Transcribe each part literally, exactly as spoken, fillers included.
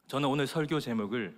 저는 오늘 설교 제목을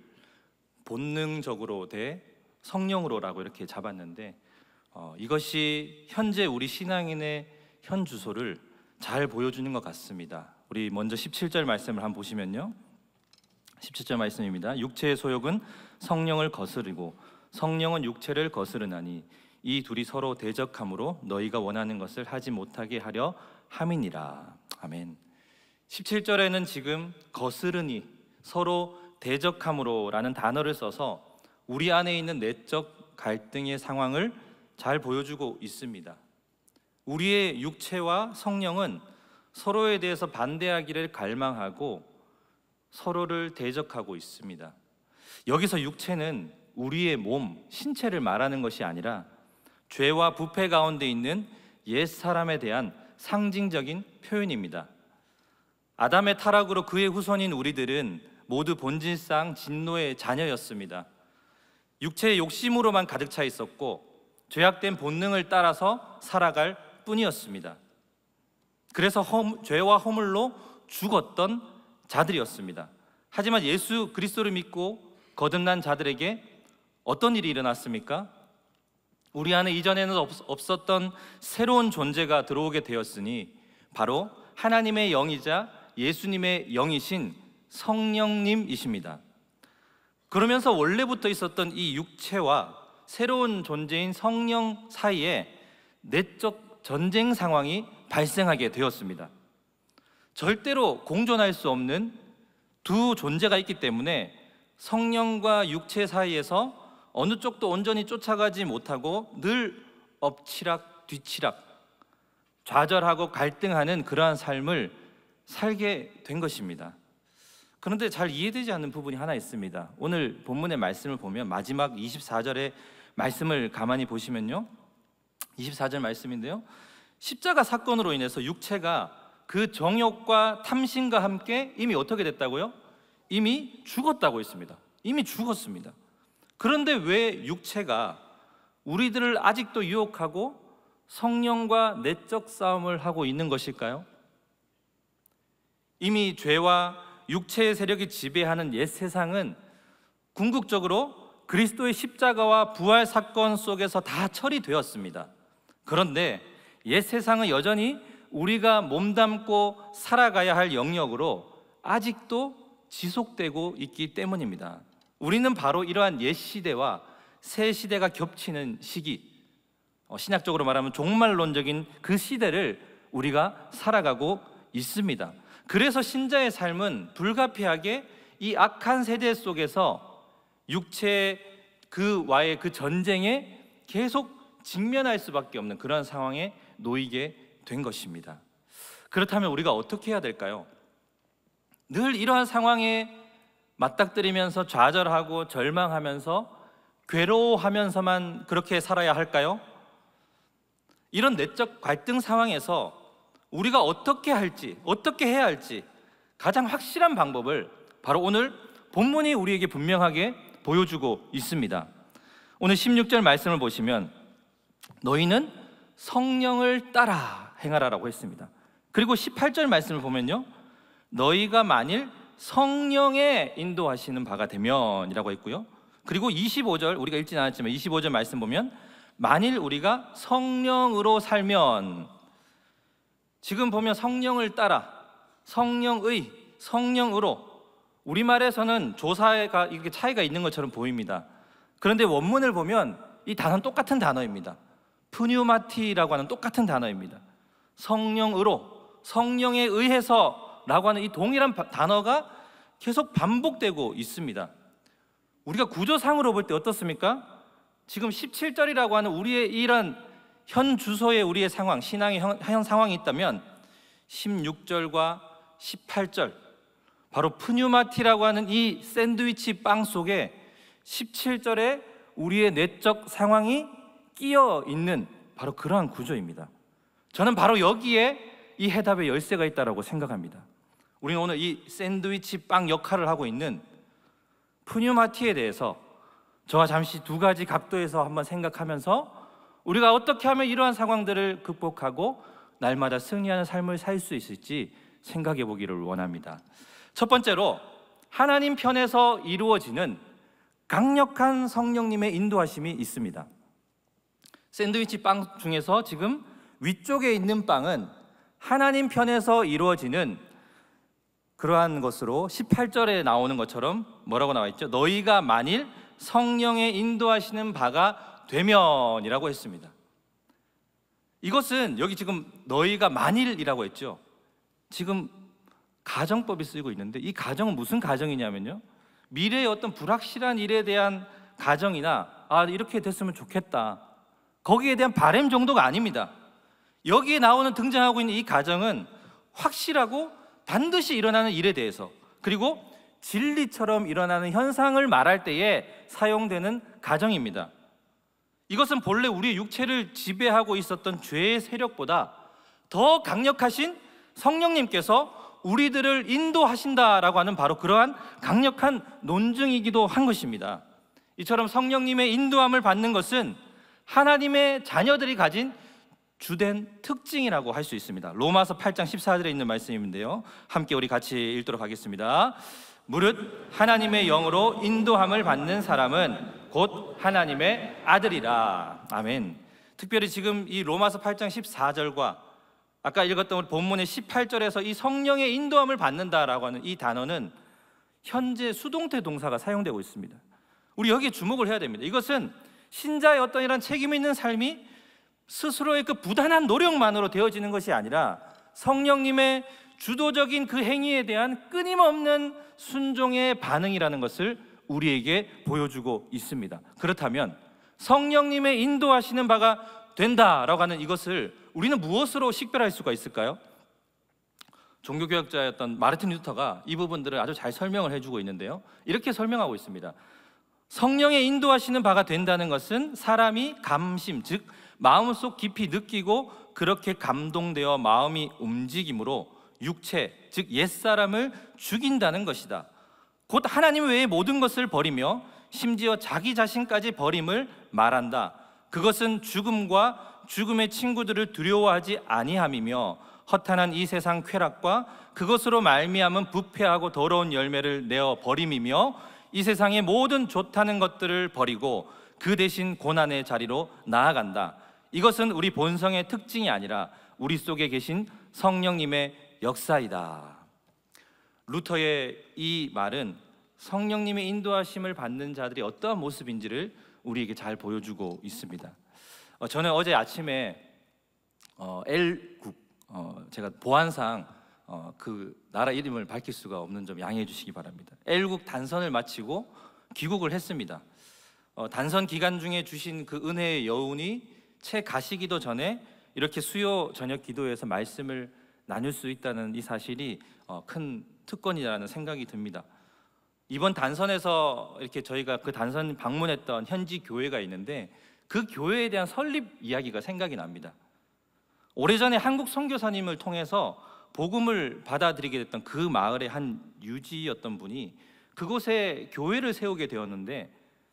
본능적으로 대 성령으로라고 이렇게 잡았는데 어, 이것이 현재 우리 신앙인의 현 주소를 잘 보여주는 것 같습니다. 우리 먼저 십칠 절 말씀을 한번 보시면요, 십칠 절 말씀입니다. 육체의 소욕은 성령을 거스르고 성령은 육체를 거스르나니 이 둘이 서로 대적함으로 너희가 원하는 것을 하지 못하게 하려 함이니라. 아멘. 십칠 절에는 지금 거스르니, 서로 대적함으로 라는 단어를 써서 우리 안에 있는 내적 갈등의 상황을 잘 보여주고 있습니다. 우리의 육체와 성령은 서로에 대해서 반대하기를 갈망하고 서로를 대적하고 있습니다. 여기서 육체는 우리의 몸, 신체를 말하는 것이 아니라 죄와 부패 가운데 있는 옛사람에 대한 상징적인 표현입니다. 아담의 타락으로 그의 후손인 우리들은 모두 본질상 진노의 자녀였습니다. 육체의 욕심으로만 가득 차 있었고 죄악된 본능을 따라서 살아갈 뿐이었습니다. 그래서 허, 죄와 허물로 죽었던 자들이었습니다. 하지만 예수 그리스도를 믿고 거듭난 자들에게 어떤 일이 일어났습니까? 우리 안에 이전에는 없었던 새로운 존재가 들어오게 되었으니 바로 하나님의 영이자 예수님의 영이신 성령님이십니다. 그러면서 원래부터 있었던 이 육체와 새로운 존재인 성령 사이에 내적 전쟁 상황이 발생하게 되었습니다. 절대로 공존할 수 없는 두 존재가 있기 때문에 성령과 육체 사이에서 어느 쪽도 온전히 쫓아가지 못하고 늘 엎치락 뒤치락, 좌절하고 갈등하는 그러한 삶을 살게 된 것입니다. 그런데 잘 이해되지 않는 부분이 하나 있습니다. 오늘 본문의 말씀을 보면 마지막 이십사 절의 말씀을 가만히 보시면요, 이십사 절 말씀인데요, 십자가 사건으로 인해서 육체가 그 정욕과 탐심과 함께 이미 어떻게 됐다고요? 이미 죽었다고 했습니다. 이미 죽었습니다. 그런데 왜 육체가 우리들을 아직도 유혹하고 성령과 내적 싸움을 하고 있는 것일까요? 이미 죄와 육체의 세력이 지배하는 옛 세상은 궁극적으로 그리스도의 십자가와 부활 사건 속에서 다 처리되었습니다. 그런데 옛 세상은 여전히 우리가 몸담고 살아가야 할 영역으로 아직도 지속되고 있기 때문입니다. 우리는 바로 이러한 옛 시대와 새 시대가 겹치는 시기, 신약적으로 말하면 종말론적인 그 시대를 우리가 살아가고 있습니다. 그래서 신자의 삶은 불가피하게 이 악한 세대 속에서 육체 그와의 그 전쟁에 계속 직면할 수밖에 없는 그런 상황에 놓이게 된 것입니다. 그렇다면 우리가 어떻게 해야 될까요? 늘 이러한 상황에 맞닥뜨리면서 좌절하고 절망하면서 괴로워하면서만 그렇게 살아야 할까요? 이런 내적 갈등 상황에서 우리가 어떻게 할지, 어떻게 해야 할지 가장 확실한 방법을 바로 오늘 본문이 우리에게 분명하게 보여주고 있습니다. 오늘 십육 절 말씀을 보시면 너희는 성령을 따라 행하라라고 했습니다. 그리고 십팔 절 말씀을 보면요, 너희가 만일 성령에 인도하시는 바가 되면 이라고 했고요, 그리고 이십오 절, 우리가 읽진 않았지만 이십오 절 말씀 보면 만일 우리가 성령으로 살면, 지금 보면 성령을 따라, 성령의, 성령으로, 우리말에서는 조사가 이렇게 차이가 있는 것처럼 보입니다. 그런데 원문을 보면 이 단어는 똑같은 단어입니다. 푸뉴마티라고 하는 똑같은 단어입니다. 성령으로, 성령에 의해서 라고 하는 이 동일한 단어가 계속 반복되고 있습니다. 우리가 구조상으로 볼 때 어떻습니까? 지금 십칠 절이라고 하는 우리의 이런 현 주소에 우리의 상황, 신앙의 현, 현 상황이 있다면 십육 절과 십팔 절, 바로 푸뉴마티라고 하는 이 샌드위치 빵 속에 십칠 절에 우리의 내적 상황이 끼어 있는 바로 그러한 구조입니다. 저는 바로 여기에 이 해답의 열쇠가 있다고 생각합니다. 우리는 오늘 이 샌드위치 빵 역할을 하고 있는 푸뉴마티에 대해서 저와 잠시 두 가지 각도에서 한번 생각하면서 우리가 어떻게 하면 이러한 상황들을 극복하고 날마다 승리하는 삶을 살 수 있을지 생각해 보기를 원합니다. 첫 번째로 하나님 편에서 이루어지는 강력한 성령님의 인도하심이 있습니다. 샌드위치 빵 중에서 지금 위쪽에 있는 빵은 하나님 편에서 이루어지는 그러한 것으로 십팔 절에 나오는 것처럼 뭐라고 나와 있죠? 너희가 만일 성령의 인도하시는 바가 되면이라고 했습니다. 이것은 여기 지금 너희가 만일이라고 했죠. 지금 가정법이 쓰이고 있는데 이 가정은 무슨 가정이냐면요, 미래의 어떤 불확실한 일에 대한 가정이나 아 이렇게 됐으면 좋겠다, 거기에 대한 바람 정도가 아닙니다. 여기에 나오는 등장하고 있는 이 가정은 확실하고 반드시 일어나는 일에 대해서, 그리고 진리처럼 일어나는 현상을 말할 때에 사용되는 가정입니다. 이것은 본래 우리의 육체를 지배하고 있었던 죄의 세력보다 더 강력하신 성령님께서 우리들을 인도하신다라고 하는 바로 그러한 강력한 논증이기도 한 것입니다. 이처럼 성령님의 인도함을 받는 것은 하나님의 자녀들이 가진 주된 특징이라고 할 수 있습니다. 로마서 팔 장 십사 절에 있는 말씀인데요, 함께 우리 같이 읽도록 하겠습니다. 무릇 하나님의 영으로 인도함을 받는 사람은 곧 하나님의 아들이라. 아멘. 특별히 지금 이 로마서 팔 장 십사 절과 아까 읽었던 우리 본문의 십팔 절에서 이 성령의 인도함을 받는다라고 하는 이 단어는 현재 수동태 동사가 사용되고 있습니다. 우리 여기에 주목을 해야 됩니다. 이것은 신자의 어떤 이런 책임 있는 삶이 스스로의 그 부단한 노력만으로 되어지는 것이 아니라 성령님의 주도적인 그 행위에 대한 끊임없는 순종의 반응이라는 것을 우리에게 보여주고 있습니다. 그렇다면 성령님의 인도하시는 바가 된다라고 하는 이것을 우리는 무엇으로 식별할 수가 있을까요? 종교개혁자였던 마르틴 루터가 이 부분들을 아주 잘 설명을 해주고 있는데요, 이렇게 설명하고 있습니다. 성령의 인도하시는 바가 된다는 것은 사람이 감심, 즉 마음속 깊이 느끼고 그렇게 감동되어 마음이 움직임으로 육체, 즉 옛사람을 죽인다는 것이다. 곧 하나님 외의 모든 것을 버리며 심지어 자기 자신까지 버림을 말한다. 그것은 죽음과 죽음의 친구들을 두려워하지 아니함이며 허탄한 이 세상 쾌락과 그것으로 말미암은 부패하고 더러운 열매를 내어 버림이며 이 세상의 모든 좋다는 것들을 버리고 그 대신 고난의 자리로 나아간다. 이것은 우리 본성의 특징이 아니라 우리 속에 계신 성령님의 역사이다. 루터의 이 말은 성령님의 인도하심을 받는 자들이 어떠한 모습인지를 우리에게 잘 보여주고 있습니다. 어, 저는 어제 아침에 어, L국, 어, 제가 보안상 어, 그 나라 이름을 밝힐 수가 없는 점 양해해 주시기 바랍니다. L국 단선을 마치고 귀국을 했습니다. 어, 단선 기간 중에 주신 그 은혜의 여운이 채 가시기도 전에 이렇게 수요 저녁 기도에서 말씀을 나눌 수 있다는 이 사실이 어, 큰 특권이라는 생각이 듭니다. 이번 단선에서 이렇게 저희가 그 단선 방문했던 현지 교회가 있는데 그 교회에 대한 설립 이야기가 생각이 납니다. 오래전에 한국 선교사님을 통해서 복음을 받아들이게 됐던 그 마을의 한 유지였던 분이 그곳에 교회를 세우게 되었는데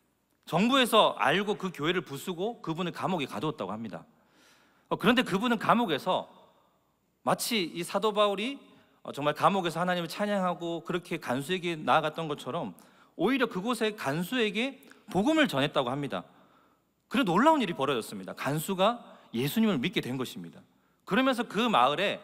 정부에서 알고 그 교회를 부수고 그분을 감옥에 가두었다고 합니다. 그런데 그분은 감옥에서 마치 이 사도 바울이 정말 감옥에서 하나님을 찬양하고 그렇게 간수에게 나아갔던 것처럼 오히려 그곳의 간수에게 복음을 전했다고 합니다. 그래 놀라운 일이 벌어졌습니다. 간수가 예수님을 믿게 된 것입니다. 그러면서 그 마을에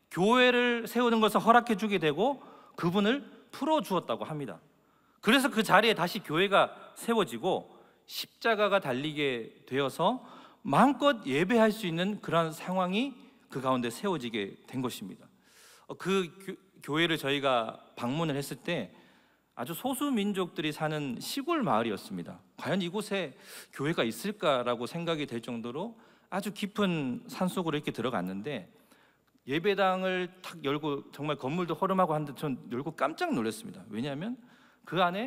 교회를 세우는 것을 허락해 주게 되고 그분을 풀어주었다고 합니다. 그래서 그 자리에 다시 교회가 세워지고 십자가가 달리게 되어서 마음껏 예배할 수 있는 그런 상황이 그 가운데 세워지게 된 것입니다. 그 교, 교회를 저희가 방문을 했을 때 아주 소수 민족들이 사는 시골 마을이었습니다. 과연 이곳에 교회가 있을까라고 생각이 될 정도로 아주 깊은 산속으로 이렇게 들어갔는데 예배당을 탁 열고 정말 건물도 허름하고 한데 전 열고 깜짝 놀랐습니다. 왜냐하면 그 안에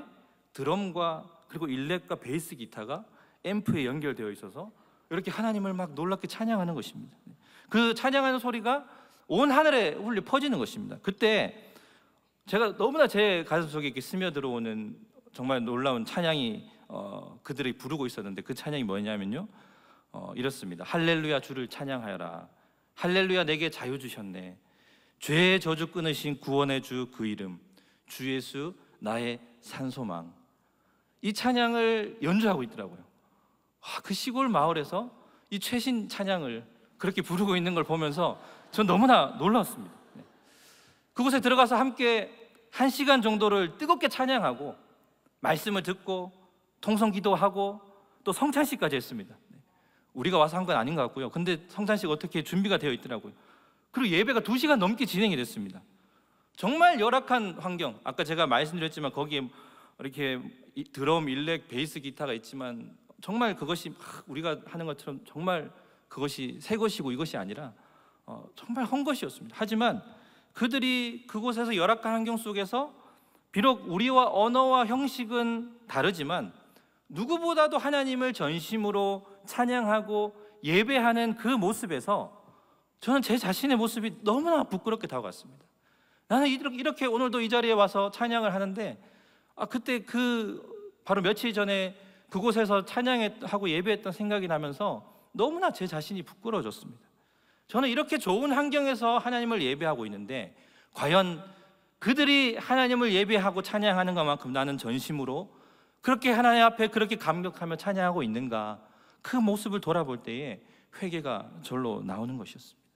드럼과 그리고 일렉과 베이스 기타가 앰프에 연결되어 있어서 이렇게 하나님을 막 놀랍게 찬양하는 것입니다. 그 찬양하는 소리가 온 하늘에 울려 퍼지는 것입니다. 그때 제가 너무나 제 가슴속에 이렇게 스며들어오는 정말 놀라운 찬양이 어, 그들이 부르고 있었는데 그 찬양이 뭐냐면요, 어, 이렇습니다. 할렐루야 주를 찬양하여라. 할렐루야 내게 자유 주셨네. 죄의 저주 끊으신 구원의 주 그 이름 주 예수 나의 산소망. 이 찬양을 연주하고 있더라고요. 아, 그 시골 마을에서 이 최신 찬양을 그렇게 부르고 있는 걸 보면서 전 너무나 놀랐습니다. 그곳에 들어가서 함께 한 시간 정도를 뜨겁게 찬양하고 말씀을 듣고 통성 기도하고 또 성찬식까지 했습니다. 우리가 와서 한 건 아닌 것 같고요. 근데 성찬식 어떻게 준비가 되어 있더라고요. 그리고 예배가 두 시간 넘게 진행이 됐습니다. 정말 열악한 환경. 아까 제가 말씀드렸지만 거기에 이렇게 드럼, 일렉, 베이스, 기타가 있지만 정말 그것이 우리가 하는 것처럼 정말 그것이 새 것이고 이것이 아니라 어, 정말 헌 것이었습니다. 하지만 그들이 그곳에서 열악한 환경 속에서 비록 우리와 언어와 형식은 다르지만 누구보다도 하나님을 전심으로 찬양하고 예배하는 그 모습에서 저는 제 자신의 모습이 너무나 부끄럽게 다가왔습니다. 나는 이렇게 오늘도 이 자리에 와서 찬양을 하는데 아, 그때 그 바로 며칠 전에 그곳에서 찬양하고 예배했던 생각이 나면서 너무나 제 자신이 부끄러워졌습니다. 저는 이렇게 좋은 환경에서 하나님을 예배하고 있는데 과연 그들이 하나님을 예배하고 찬양하는 것만큼 나는 전심으로 그렇게 하나님 앞에 그렇게 감격하며 찬양하고 있는가, 그 모습을 돌아볼 때에 회개가 절로 나오는 것이었습니다.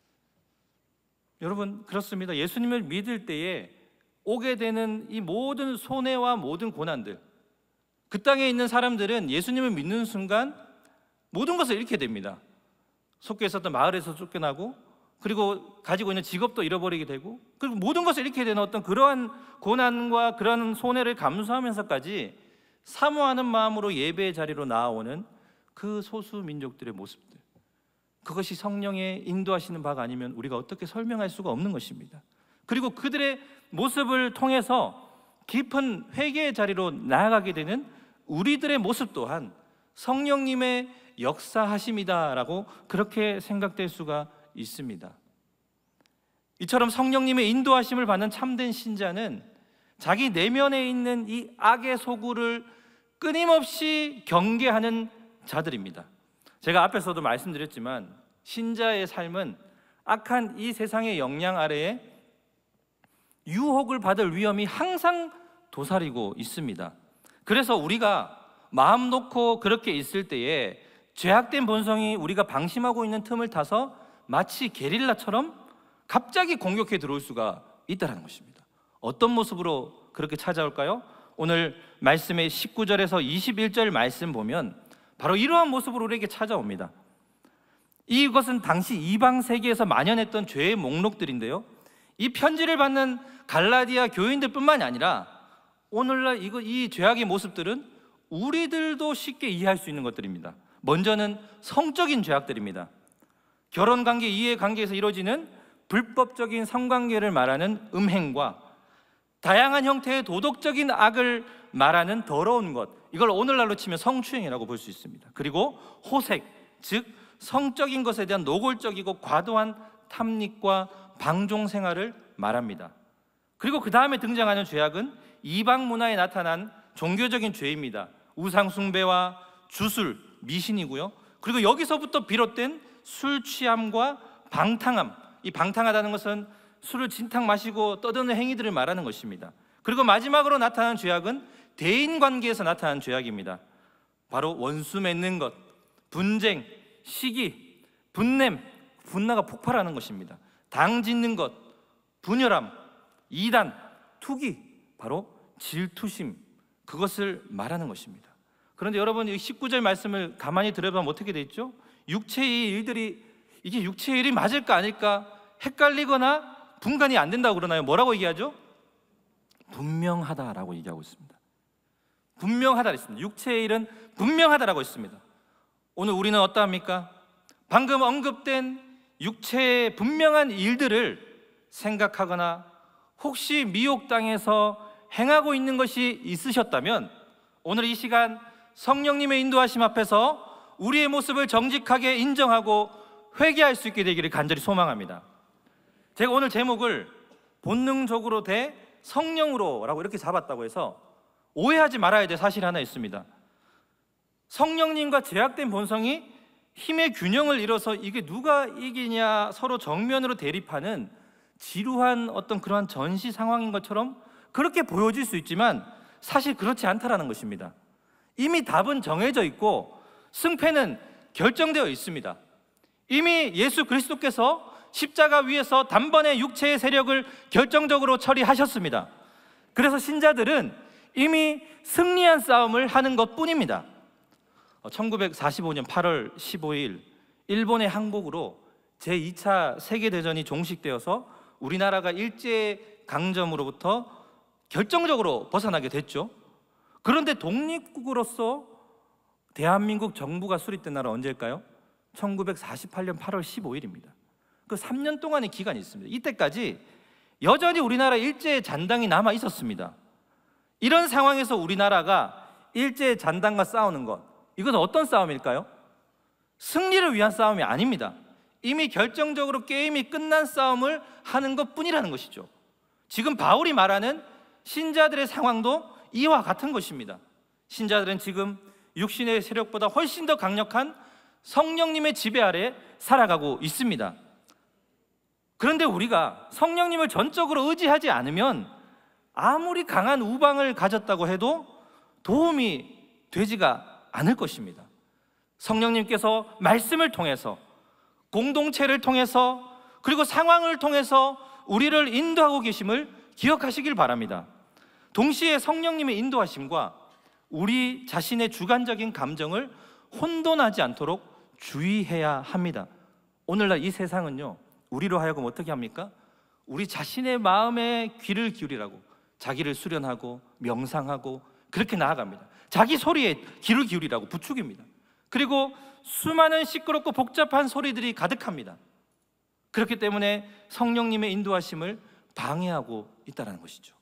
여러분, 그렇습니다. 예수님을 믿을 때에 오게 되는 이 모든 손해와 모든 고난들, 그 땅에 있는 사람들은 예수님을 믿는 순간 모든 것을 잃게 됩니다. 속해 있었던 마을에서 쫓겨나고, 그리고 가지고 있는 직업도 잃어버리게 되고, 그리고 모든 것을 잃게 되는 어떤 그러한 고난과 그러한 손해를 감수하면서까지 사모하는 마음으로 예배의 자리로 나아오는 그 소수 민족들의 모습들, 그것이 성령의 인도하시는 바가 아니면 우리가 어떻게 설명할 수가 없는 것입니다. 그리고 그들의 모습을 통해서 깊은 회개의 자리로 나아가게 되는 우리들의 모습 또한 성령님의 역사하심이다라고 그렇게 생각될 수가 있습니다. 이처럼 성령님의 인도하심을 받는 참된 신자는 자기 내면에 있는 이 악의 소굴을 끊임없이 경계하는 자들입니다. 제가 앞에서도 말씀드렸지만 신자의 삶은 악한 이 세상의 영향 아래에 유혹을 받을 위험이 항상 도사리고 있습니다. 그래서 우리가 마음 놓고 그렇게 있을 때에 죄악된 본성이 우리가 방심하고 있는 틈을 타서 마치 게릴라처럼 갑자기 공격해 들어올 수가 있다는 것입니다. 어떤 모습으로 그렇게 찾아올까요? 오늘 말씀의 십구 절에서 이십일 절 말씀 보면 바로 이러한 모습으로 우리에게 찾아옵니다. 이것은 당시 이방 세계에서 만연했던 죄의 목록들인데요, 이 편지를 받는 갈라디아 교인들뿐만이 아니라 오늘날 이거, 이 죄악의 모습들은 우리들도 쉽게 이해할 수 있는 것들입니다. 먼저는 성적인 죄악들입니다. 결혼관계, 이해관계에서 이루어지는 불법적인 성관계를 말하는 음행과 다양한 형태의 도덕적인 악을 말하는 더러운 것, 이걸 오늘날로 치면 성추행이라고 볼 수 있습니다. 그리고 호색, 즉 성적인 것에 대한 노골적이고 과도한 탐닉과 방종 생활을 말합니다. 그리고 그 다음에 등장하는 죄악은 이방 문화에 나타난 종교적인 죄입니다. 우상 숭배와 주술, 미신이고요. 그리고 여기서부터 비롯된 술 취함과 방탕함, 이 방탕하다는 것은 술을 진탕 마시고 떠드는 행위들을 말하는 것입니다. 그리고 마지막으로 나타나는 죄악은 대인관계에서 나타나는 죄악입니다. 바로 원수 맺는 것, 분쟁, 시기, 분냄, 분노가 폭발하는 것입니다. 당 짓는 것, 분열함, 이단, 투기, 바로 질투심, 그것을 말하는 것입니다. 그런데 여러분, 이 십구 절 말씀을 가만히 들여다보면 어떻게 돼 있죠? 육체의 일들이, 이게 육체의 일이 맞을까 아닐까 헷갈리거나 분간이 안 된다고 그러나요? 뭐라고 얘기하죠? 분명하다라고 얘기하고 있습니다. 분명하다 했습니다. 육체의 일은 분명하다라고 했습니다. 오늘 우리는 어떠합니까? 방금 언급된 육체의 분명한 일들을 생각하거나 혹시 미혹당해서 행하고 있는 것이 있으셨다면 오늘 이 시간 성령님의 인도하심 앞에서 우리의 모습을 정직하게 인정하고 회개할 수 있게 되기를 간절히 소망합니다. 제가 오늘 제목을 본능적으로 대 성령으로 라고 이렇게 잡았다고 해서 오해하지 말아야 될 사실이 하나 있습니다. 성령님과 죄악된 본성이 힘의 균형을 이뤄서 이게 누가 이기냐 서로 정면으로 대립하는 지루한 어떤 그러한 전시 상황인 것처럼 그렇게 보여질 수 있지만 사실 그렇지 않다라는 것입니다. 이미 답은 정해져 있고 승패는 결정되어 있습니다. 이미 예수 그리스도께서 십자가 위에서 단번에 육체의 세력을 결정적으로 처리하셨습니다. 그래서 신자들은 이미 승리한 싸움을 하는 것뿐입니다. 천구백사십오 년 팔월 십오일 일본의 항복으로 제이 차 세계대전이 종식되어서 우리나라가 일제강점으로부터 결정적으로 벗어나게 됐죠. 그런데 독립국으로서 대한민국 정부가 수립된 날은 언제일까요? 천구백사십팔 년 팔월 십오일입니다. 그 삼 년 동안의 기간이 있습니다. 이때까지 여전히 우리나라 일제의 잔당이 남아 있었습니다. 이런 상황에서 우리나라가 일제의 잔당과 싸우는 것, 이건 어떤 싸움일까요? 승리를 위한 싸움이 아닙니다. 이미 결정적으로 게임이 끝난 싸움을 하는 것뿐이라는 것이죠. 지금 바울이 말하는 신자들의 상황도 이와 같은 것입니다. 신자들은 지금 육신의 세력보다 훨씬 더 강력한 성령님의 지배 아래 살아가고 있습니다. 그런데 우리가 성령님을 전적으로 의지하지 않으면 아무리 강한 우방을 가졌다고 해도 도움이 되지가 않을 것입니다. 성령님께서 말씀을 통해서, 공동체를 통해서, 그리고 상황을 통해서 우리를 인도하고 계심을 기억하시길 바랍니다. 동시에 성령님의 인도하심과 우리 자신의 주관적인 감정을 혼돈하지 않도록 주의해야 합니다. 오늘날 이 세상은요, 우리로 하여금 어떻게 합니까? 우리 자신의 마음에 귀를 기울이라고 자기를 수련하고 명상하고 그렇게 나아갑니다. 자기 소리에 귀를 기울이라고 부추깁니다. 그리고 수많은 시끄럽고 복잡한 소리들이 가득합니다. 그렇기 때문에 성령님의 인도하심을 방해하고 있다는 것이죠.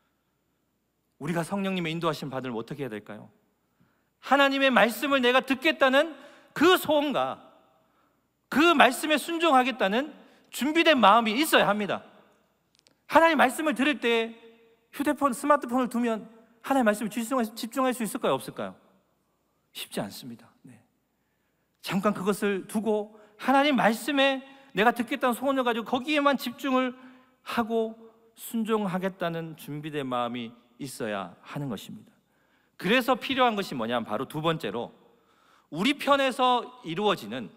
우리가 성령님의 인도하심 받으면 어떻게 해야 될까요? 하나님의 말씀을 내가 듣겠다는 그 소원과 그 말씀에 순종하겠다는 준비된 마음이 있어야 합니다. 하나님의 말씀을 들을 때 휴대폰, 스마트폰을 두면 하나님의 말씀에 집중할 수 있을까요? 없을까요? 쉽지 않습니다. 네. 잠깐 그것을 두고 하나님 말씀에 내가 듣겠다는 소원을 가지고 거기에만 집중을 하고 순종하겠다는 준비된 마음이 있어야 하는 것입니다. 그래서 필요한 것이 뭐냐면 바로 두 번째로 우리 편에서 이루어지는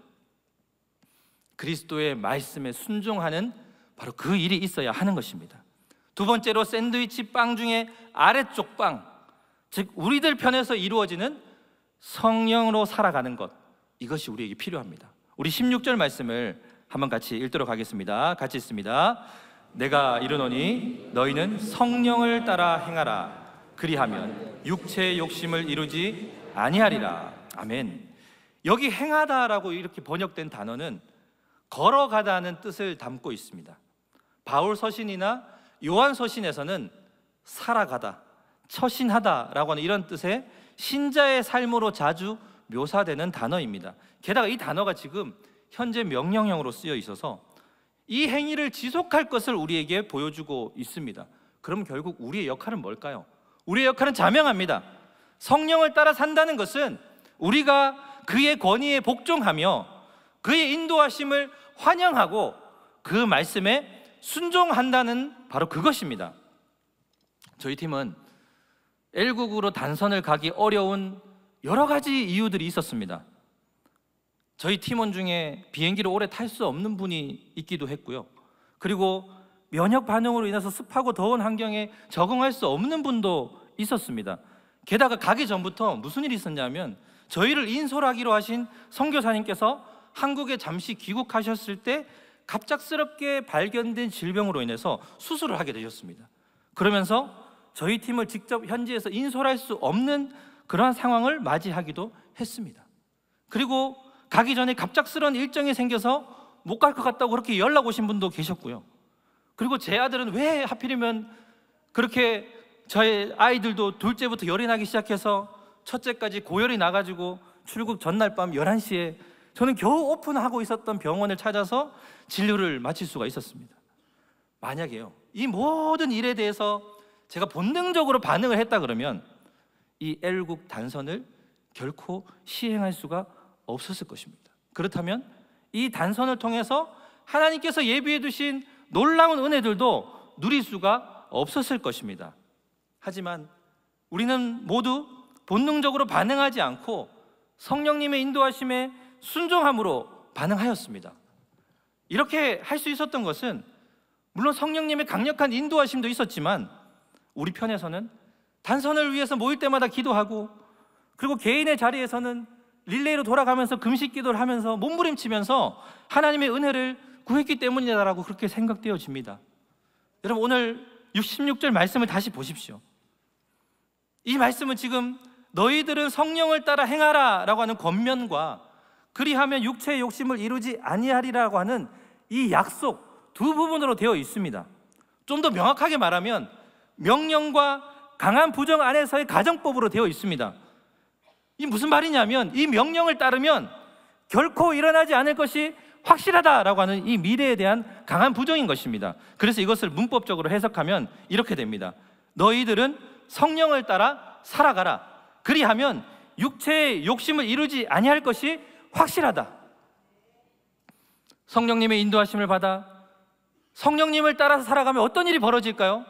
그리스도의 말씀에 순종하는 바로 그 일이 있어야 하는 것입니다. 두 번째로 샌드위치 빵 중에 아래쪽 빵, 즉 우리들 편에서 이루어지는 성령으로 살아가는 것, 이것이 우리에게 필요합니다. 우리 십육 절 말씀을 한번 같이 읽도록 하겠습니다. 같이 읽습니다. 내가 이르노니 너희는 성령을 따라 행하라. 그리하면 육체의 욕심을 이루지 아니하리라. 아멘. 여기 행하다라고 이렇게 번역된 단어는 걸어가다는 뜻을 담고 있습니다. 바울 서신이나 요한 서신에서는 살아가다, 처신하다라고 하는 이런 뜻의 신자의 삶으로 자주 묘사되는 단어입니다. 게다가 이 단어가 지금 현재 명령형으로 쓰여 있어서 이 행위를 지속할 것을 우리에게 보여주고 있습니다. 그럼 결국 우리의 역할은 뭘까요? 우리의 역할은 자명합니다. 성령을 따라 산다는 것은 우리가 그의 권위에 복종하며 그의 인도하심을 환영하고 그 말씀에 순종한다는 바로 그것입니다. 저희 팀은 엘국으로 단선을 가기 어려운 여러 가지 이유들이 있었습니다. 저희 팀원 중에 비행기를 오래 탈 수 없는 분이 있기도 했고요. 그리고 면역 반응으로 인해서 습하고 더운 환경에 적응할 수 없는 분도 있었습니다. 게다가 가기 전부터 무슨 일이 있었냐면 저희를 인솔하기로 하신 선교사님께서 한국에 잠시 귀국하셨을 때 갑작스럽게 발견된 질병으로 인해서 수술을 하게 되셨습니다. 그러면서 저희 팀을 직접 현지에서 인솔할 수 없는 그러한 상황을 맞이하기도 했습니다. 그리고 가기 전에 갑작스러운 일정이 생겨서 못 갈 것 같다고 그렇게 연락 오신 분도 계셨고요. 그리고 제 아들은 왜 하필이면 그렇게, 저의 아이들도 둘째부터 열이 나기 시작해서 첫째까지 고열이 나가지고 출국 전날 밤 열한 시에 저는 겨우 오픈하고 있었던 병원을 찾아서 진료를 마칠 수가 있었습니다. 만약에요, 이 모든 일에 대해서 제가 본능적으로 반응을 했다 그러면 이 엘국 단선을 결코 시행할 수가 없었을 것입니다. 그렇다면 이 단선을 통해서 하나님께서 예비해 두신 놀라운 은혜들도 누릴 수가 없었을 것입니다. 하지만 우리는 모두 본능적으로 반응하지 않고 성령님의 인도하심에 순종함으로 반응하였습니다. 이렇게 할 수 있었던 것은 물론 성령님의 강력한 인도하심도 있었지만 우리 편에서는 단선을 위해서 모일 때마다 기도하고, 그리고 개인의 자리에서는 릴레이로 돌아가면서 금식 기도를 하면서 몸부림치면서 하나님의 은혜를 구했기 때문이다라고 그렇게 생각되어집니다. 여러분, 오늘 육십육 절 말씀을 다시 보십시오. 이 말씀은 지금 너희들은 성령을 따라 행하라 라고 하는 권면과 그리하면 육체의 욕심을 이루지 아니하리라고 하는 이 약속 두 부분으로 되어 있습니다. 좀 더 명확하게 말하면 명령과 강한 부정 안에서의 가정법으로 되어 있습니다. 이 무슨 말이냐면 이 명령을 따르면 결코 일어나지 않을 것이 확실하다라고 하는 이 미래에 대한 강한 부정인 것입니다. 그래서 이것을 문법적으로 해석하면 이렇게 됩니다. 너희들은 성령을 따라 살아가라. 그리하면 육체의 욕심을 이루지 아니할 것이 확실하다. 성령님의 인도하심을 받아 성령님을 따라서 살아가면 어떤 일이 벌어질까요?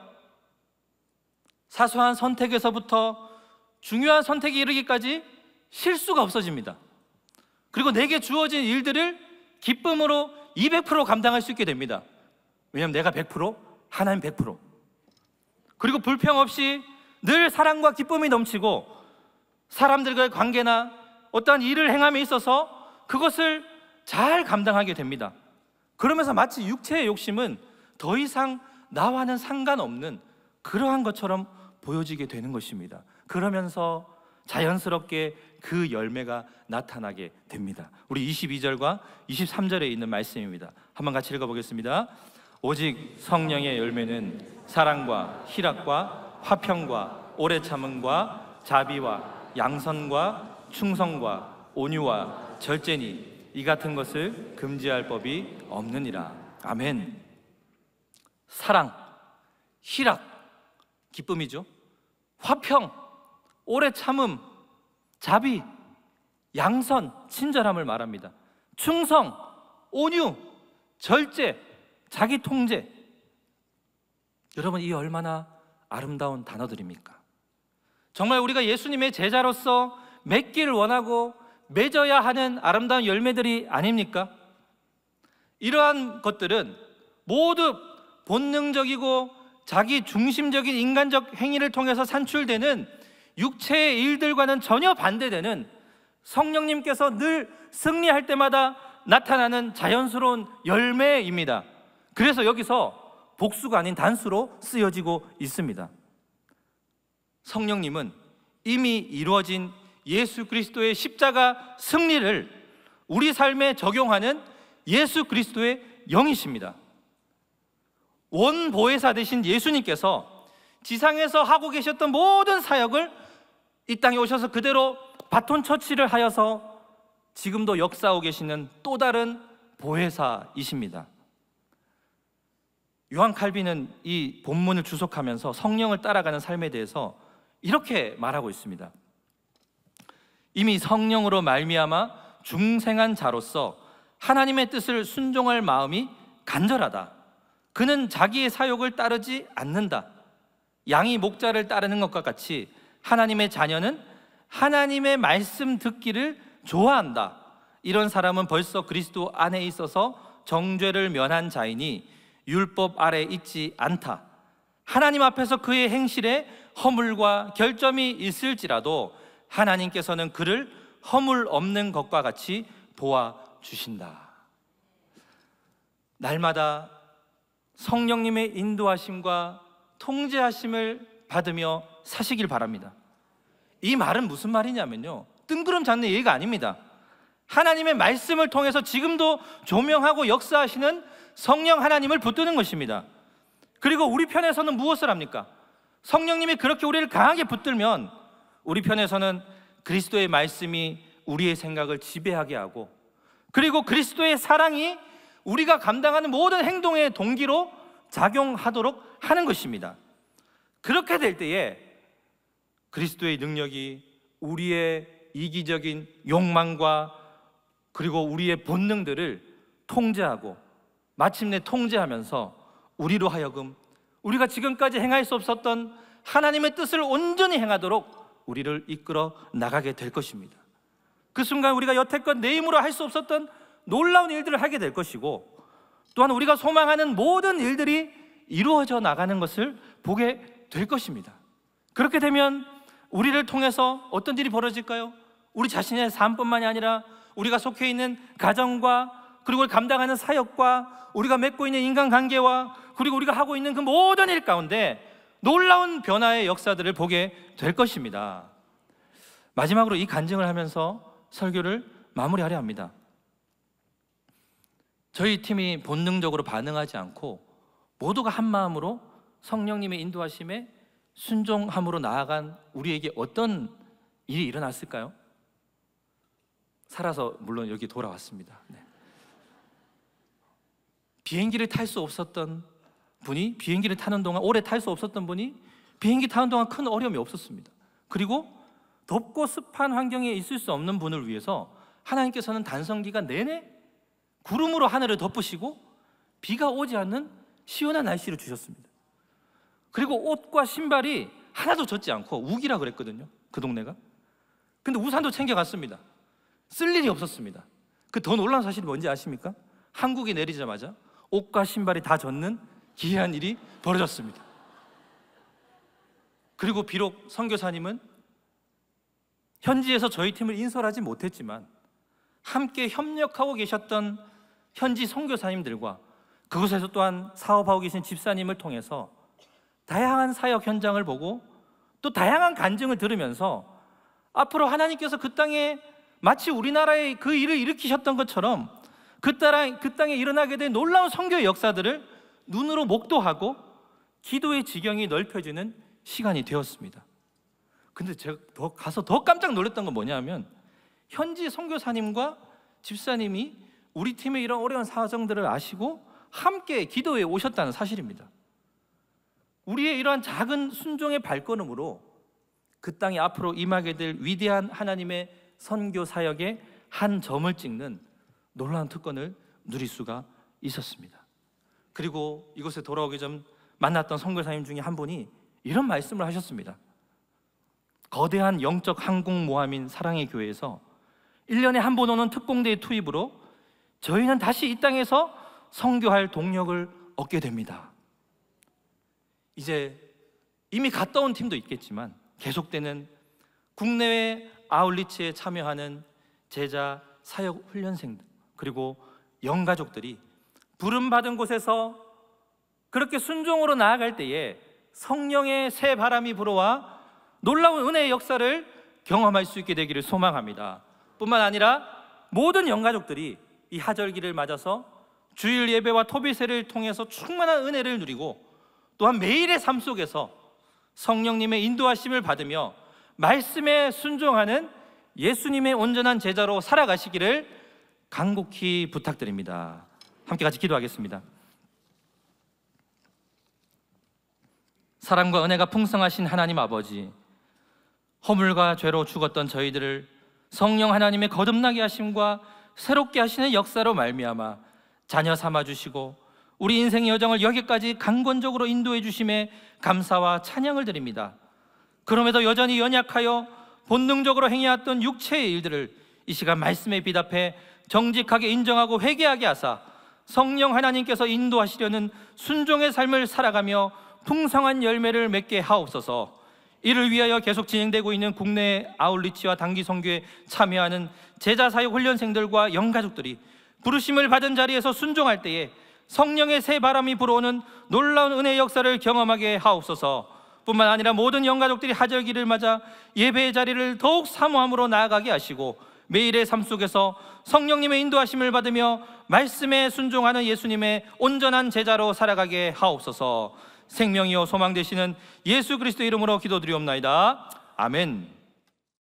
사소한 선택에서부터 중요한 선택이 이르기까지 실수가 없어집니다. 그리고 내게 주어진 일들을 기쁨으로 이백 퍼센트 감당할 수 있게 됩니다. 왜냐하면 내가 백 퍼센트, 하나님 백 퍼센트. 그리고 불평 없이 늘 사랑과 기쁨이 넘치고 사람들과의 관계나 어떠한 일을 행함에 있어서 그것을 잘 감당하게 됩니다. 그러면서 마치 육체의 욕심은 더 이상 나와는 상관없는 그러한 것처럼 보여지게 되는 것입니다. 그러면서 자연스럽게 그 열매가 나타나게 됩니다. 우리 이십이 절과 이십삼 절에 있는 말씀입니다. 한번 같이 읽어보겠습니다. 오직 성령의 열매는 사랑과 희락과 화평과 오래 참음과 자비와 양선과 충성과 온유와 절제니 이 같은 것을 금지할 법이 없느니라. 아멘. 사랑, 희락, 기쁨이죠. 화평, 오래 참음, 자비, 양선, 친절함을 말합니다. 충성, 온유, 절제, 자기 통제. 여러분, 이 얼마나 아름다운 단어들입니까? 정말 우리가 예수님의 제자로서 맺기를 원하고 맺어야 하는 아름다운 열매들이 아닙니까? 이러한 것들은 모두 본능적이고 자기 중심적인 인간적 행위를 통해서 산출되는 육체의 일들과는 전혀 반대되는 성령님께서 늘 승리할 때마다 나타나는 자연스러운 열매입니다. 그래서 여기서 복수가 아닌 단수로 쓰여지고 있습니다. 성령님은 이미 이루어진 예수 그리스도의 십자가 승리를 우리 삶에 적용하는 예수 그리스도의 영이십니다. 원보혜사 되신 예수님께서 지상에서 하고 계셨던 모든 사역을 이 땅에 오셔서 그대로 바톤 처치를 하여서 지금도 역사하고 계시는 또 다른 보혜사이십니다. 요한 칼빈은 이 본문을 주석하면서 성령을 따라가는 삶에 대해서 이렇게 말하고 있습니다. 이미 성령으로 말미암아 중생한 자로서 하나님의 뜻을 순종할 마음이 간절하다. 그는 자기의 사욕을 따르지 않는다. 양이 목자를 따르는 것과 같이 하나님의 자녀는 하나님의 말씀 듣기를 좋아한다. 이런 사람은 벌써 그리스도 안에 있어서 정죄를 면한 자이니 율법 아래 있지 않다. 하나님 앞에서 그의 행실에 허물과 결점이 있을지라도 하나님께서는 그를 허물 없는 것과 같이 보아주신다. 날마다 성령님의 인도하심과 통제하심을 받으며 사시길 바랍니다. 이 말은 무슨 말이냐면요, 뜬구름 잡는 얘기가 아닙니다. 하나님의 말씀을 통해서 지금도 조명하고 역사하시는 성령 하나님을 붙드는 것입니다. 그리고 우리 편에서는 무엇을 합니까? 성령님이 그렇게 우리를 강하게 붙들면 우리 편에서는 그리스도의 말씀이 우리의 생각을 지배하게 하고, 그리고 그리스도의 사랑이 우리가 감당하는 모든 행동의 동기로 작용하도록 하는 것입니다. 그렇게 될 때에 그리스도의 능력이 우리의 이기적인 욕망과 그리고 우리의 본능들을 통제하고 마침내 통제하면서 우리로 하여금 우리가 지금까지 행할 수 없었던 하나님의 뜻을 온전히 행하도록 우리를 이끌어 나가게 될 것입니다. 그 순간 우리가 여태껏 내 힘으로 할 수 없었던 놀라운 일들을 하게 될 것이고, 또한 우리가 소망하는 모든 일들이 이루어져 나가는 것을 보게 될 것입니다. 그렇게 되면 우리를 통해서 어떤 일이 벌어질까요? 우리 자신의 삶뿐만이 아니라 우리가 속해 있는 가정과, 그리고 감당하는 사역과, 우리가 맺고 있는 인간관계와, 그리고 우리가 하고 있는 그 모든 일 가운데 놀라운 변화의 역사들을 보게 될 것입니다. 마지막으로 이 간증을 하면서 설교를 마무리하려 합니다. 저희 팀이 본능적으로 반응하지 않고 모두가 한 마음으로 성령님의 인도하심에 순종함으로 나아간 우리에게 어떤 일이 일어났을까요? 살아서 물론 여기 돌아왔습니다. 네. 비행기를 탈 수 없었던 분이 비행기를 타는 동안, 오래 탈 수 없었던 분이 비행기 타는 동안 큰 어려움이 없었습니다. 그리고 덥고 습한 환경에 있을 수 없는 분을 위해서 하나님께서는 단성기간 내내 구름으로 하늘을 덮으시고 비가 오지 않는 시원한 날씨를 주셨습니다. 그리고 옷과 신발이 하나도 젖지 않고, 우기라 그랬거든요, 그 동네가. 근데 우산도 챙겨갔습니다. 쓸 일이 없었습니다. 그 더 놀라운 사실이 뭔지 아십니까? 한국에 내리자마자 옷과 신발이 다 젖는 기이한 일이 벌어졌습니다. 그리고 비록 선교사님은 현지에서 저희 팀을 인솔하지 못했지만 함께 협력하고 계셨던 현지 선교사님들과 그곳에서 또한 사업하고 계신 집사님을 통해서 다양한 사역 현장을 보고 또 다양한 간증을 들으면서 앞으로 하나님께서 그 땅에 마치 우리나라의 그 일을 일으키셨던 것처럼 그, 땅, 그 땅에 일어나게 된 놀라운 선교의 역사들을 눈으로 목도하고 기도의 지경이 넓혀지는 시간이 되었습니다. 근데 제가 더 가서 더 깜짝 놀랐던 건 뭐냐면, 현지 선교사님과 집사님이 우리 팀의 이런 어려운 사정들을 아시고 함께 기도에 오셨다는 사실입니다. 우리의 이러한 작은 순종의 발걸음으로 그 땅에 앞으로 임하게 될 위대한 하나님의 선교 사역의 한 점을 찍는 놀라운 특권을 누릴 수가 있었습니다. 그리고 이곳에 돌아오기 전 만났던 선교사님 중에 한 분이 이런 말씀을 하셨습니다. 거대한 영적 항공모함인 사랑의 교회에서 일 년에 한 번 오는 특공대의 투입으로 저희는 다시 이 땅에서 선교할 동력을 얻게 됩니다. 이제 이미 갔다 온 팀도 있겠지만 계속되는 국내외 아울리치에 참여하는 제자 사역 훈련생들, 그리고 영가족들이 부름받은 곳에서 그렇게 순종으로 나아갈 때에 성령의 새 바람이 불어와 놀라운 은혜의 역사를 경험할 수 있게 되기를 소망합니다. 뿐만 아니라 모든 영가족들이 이 하절기를 맞아서 주일 예배와 토비세를 통해서 충만한 은혜를 누리고, 또한 매일의 삶 속에서 성령님의 인도하심을 받으며 말씀에 순종하는 예수님의 온전한 제자로 살아가시기를 간곡히 부탁드립니다. 함께 같이 기도하겠습니다. 사랑과 은혜가 풍성하신 하나님 아버지, 허물과 죄로 죽었던 저희들을 성령 하나님의 거듭나게 하심과 새롭게 하시는 역사로 말미암아 자녀 삼아주시고 우리 인생의 여정을 여기까지 강권적으로 인도해 주심에 감사와 찬양을 드립니다. 그럼에도 여전히 연약하여 본능적으로 행해왔던 육체의 일들을 이 시간 말씀에 비답해 정직하게 인정하고 회개하게 하사 성령 하나님께서 인도하시려는 순종의 삶을 살아가며 풍성한 열매를 맺게 하옵소서. 이를 위하여 계속 진행되고 있는 국내 아울리치와 단기 선교에 참여하는 제자 사역 훈련생들과 영가족들이 부르심을 받은 자리에서 순종할 때에 성령의 새 바람이 불어오는 놀라운 은혜의 역사를 경험하게 하옵소서. 뿐만 아니라 모든 영가족들이 하절기를 맞아 예배의 자리를 더욱 사모함으로 나아가게 하시고 매일의 삶 속에서 성령님의 인도하심을 받으며 말씀에 순종하는 예수님의 온전한 제자로 살아가게 하옵소서. 생명이요 소망 되시는 예수 그리스도 이름으로 기도드리옵나이다. 아멘.